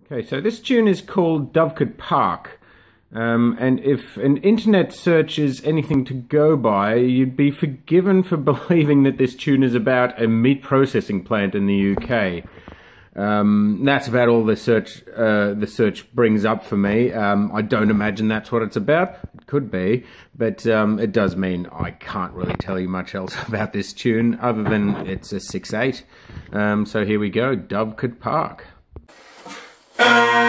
Okay, so this tune is called Dovecote Park. And if an internet search is anything to go by, you'd be forgiven for believing that this tune is about a meat processing plant in the UK. That's about all the search brings up for me. I don't imagine that's what it's about. It could be, but it does mean I can't really tell you much else about this tune other than it's a 6/8. So here we go, Dovecote Park.